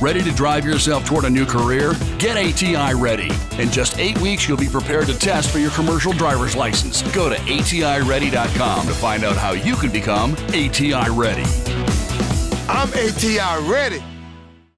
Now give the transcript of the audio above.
Ready to drive yourself toward a new career? Get ATI ready. In just 8 weeks, you'll be prepared to test for your commercial driver's license. Go to ATIready.com to find out how you can become ATI ready. I'm ATI ready.